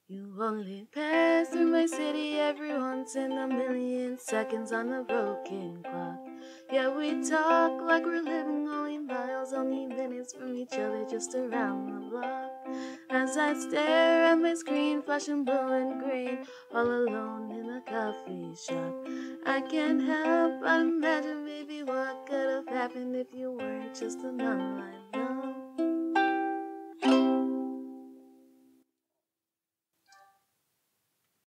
You only pass through my city every once in a million seconds on the broken clock. Yeah, we talk like we're living only miles, only minutes from each other, just around the block. As I stare at my screen, flashing blue and green, all alone in a coffee shop, I can't help but imagine maybe what could have happened if you weren't just an online